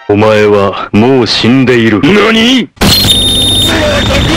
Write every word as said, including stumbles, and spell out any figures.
お前はもう死んでいる。何？